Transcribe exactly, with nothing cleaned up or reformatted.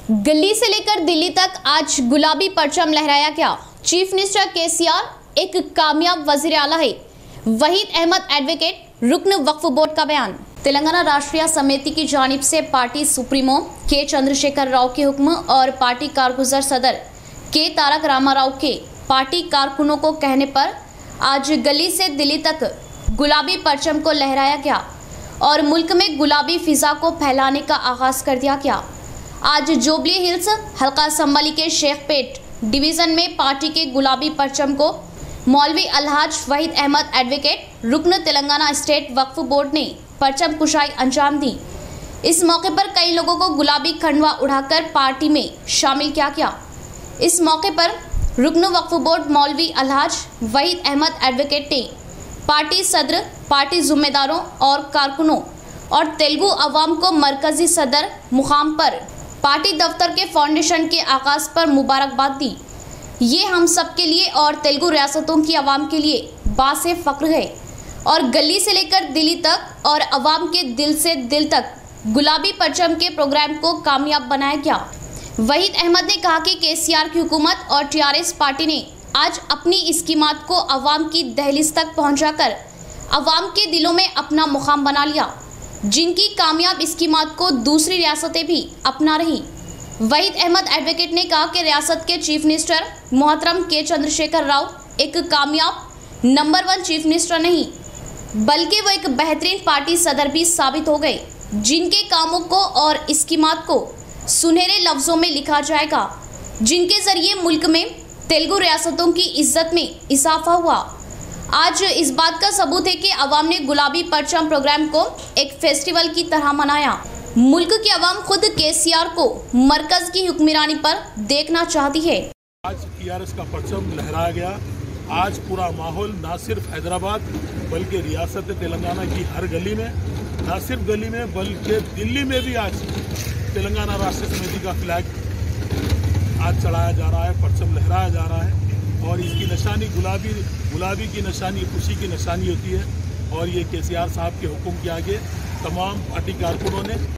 गली से लेकर दिल्ली तक आज गुलाबी परचम लहराया गया। चीफ मिनिस्टर केसीआर एक कामयाब वजीर आला है। वहीद अहमद एडवोकेट रुकन वक्फ बोर्ड का बयान। तेलंगाना राष्ट्रीय समिति की जानिब से पार्टी सुप्रीमो के चंद्रशेखर राव के हुक्म और पार्टी कारगुजर सदर के तारक रामाराव के पार्टी कारकुनों को कहने पर आज गली से दिल्ली तक गुलाबी परचम को लहराया गया और मुल्क में गुलाबी फिजा को फैलाने का आगाज कर दिया गया। आज जुबली हिल्स हल्का संबली के शेखपेट डिवीजन में पार्टी के गुलाबी परचम को मौलवी अलहाज वहीद अहमद एडवोकेट रुकन तेलंगाना स्टेट वक्फ बोर्ड ने परचम कुशाई अंजाम दी। इस मौके पर कई लोगों को गुलाबी खंडवा उड़ाकर पार्टी में शामिल किया गया। इस मौके पर रुकन वक्फ बोर्ड मौलवी अलहाज वहीद अहमद एडवोकेट ने पार्टी सदर, पार्टी जिम्मेदारों और कारकुनों और तेलुगु अवाम को मरकजी सदर मुकाम पर पार्टी दफ्तर के फाउंडेशन के आगाज पर मुबारकबाद दी। ये हम सब के लिए और तेलुगु रियासतों की आवाम के लिए बासे फख्र है और गली से लेकर दिल्ली तक और अवाम के दिल से दिल तक गुलाबी परचम के प्रोग्राम को कामयाब बनाया गया। वहीद अहमद ने कहा कि केसीआर की हुकूमत और टीआरएस पार्टी ने आज अपनी स्कीमात को अवाम की दहलीज तक पहुंचाकर अवाम के दिलों में अपना मुकाम बना लिया, जिनकी कामयाब स्कीमात को दूसरी रियासतें भी अपना रही। वहीद अहमद एडवोकेट ने कहा कि रियासत के चीफ मिनिस्टर मोहतरम के चंद्रशेखर राव एक कामयाब नंबर वन चीफ मिनिस्टर नहीं बल्कि वो एक बेहतरीन पार्टी सदर भी साबित हो गए, जिनके कामों को और स्कीमात को सुनहरे लफ्जों में लिखा जाएगा, जिनके जरिए मुल्क में तेलुगु रियासतों की इज्जत में इजाफा हुआ। आज इस बात का सबूत है कि अवाम ने गुलाबी परचम प्रोग्राम को एक फेस्टिवल की तरह मनाया। मुल्क की अवाम खुद केसीआर को मरकज की हुक्मरानी पर देखना चाहती है। आज टीआरएस का परचम लहराया गया। आज पूरा माहौल ना सिर्फ हैदराबाद बल्कि रियासत तेलंगाना की हर गली में, ना सिर्फ गली में बल्कि दिल्ली में भी आज तेलंगाना राष्ट्रीय समिति का फ्लैग आज चढ़ाया जा रहा है, परचम लहराया जा रहा है और इसकी निशानी गुलाबी गुलाबी की निशानी खुशी की निशानी होती है। और ये केसीआर साहब के हुक्म के आगे तमाम पार्टी कारकुनों ने